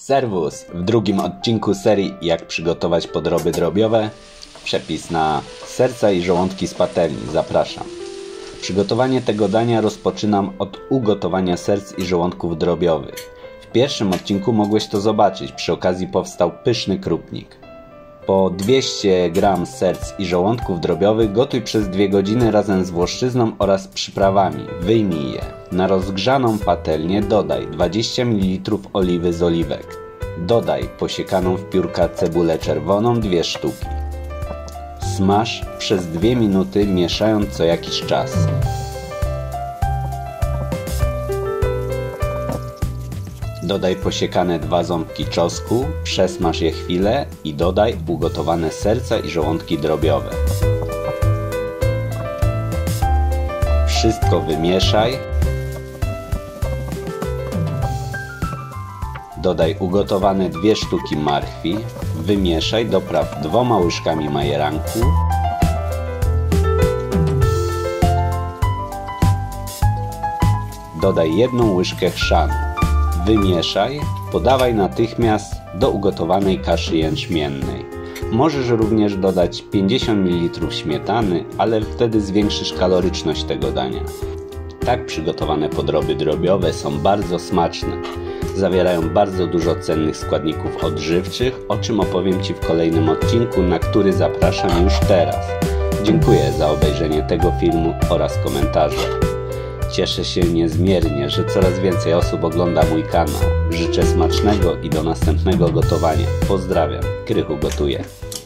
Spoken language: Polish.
Serwus! W drugim odcinku serii Jak przygotować podroby drobiowe przepis na serca i żołądki z patelni. Zapraszam. Przygotowanie tego dania rozpoczynam od ugotowania serc i żołądków drobiowych. W pierwszym odcinku mogłeś to zobaczyć, przy okazji powstał pyszny krupnik. Po 200 g serc i żołądków drobiowych gotuj przez 2 godziny razem z włoszczyzną oraz przyprawami. Wyjmij je. Na rozgrzaną patelnię dodaj 20 ml oliwy z oliwek. Dodaj posiekaną w piórka cebulę czerwoną 2 sztuki. Smaż przez 2 minuty, mieszając co jakiś czas. Dodaj posiekane 2 ząbki czosnku, przesmaż je chwilę i dodaj ugotowane serca i żołądki drobiowe. Wszystko wymieszaj. Dodaj ugotowane 2 sztuki marchwi. Wymieszaj, dopraw 2 łyżkami majeranku. Dodaj 1 łyżkę chrzanu. Wymieszaj, podawaj natychmiast do ugotowanej kaszy jęczmiennej. Możesz również dodać 50 ml śmietany, ale wtedy zwiększysz kaloryczność tego dania. Tak przygotowane podroby drobiowe są bardzo smaczne. Zawierają bardzo dużo cennych składników odżywczych, o czym opowiem Ci w kolejnym odcinku, na który zapraszam już teraz. Dziękuję za obejrzenie tego filmu oraz komentarze. Cieszę się niezmiernie, że coraz więcej osób ogląda mój kanał. Życzę smacznego i do następnego gotowania. Pozdrawiam, Krychu gotuje.